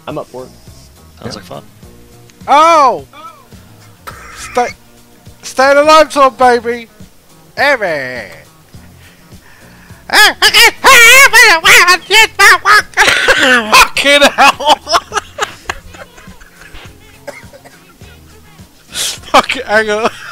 I'm up for it. Sounds like fun. Oh! Stay alive, Tom, baby! Emmy! Fucking hell! Fucking hang on.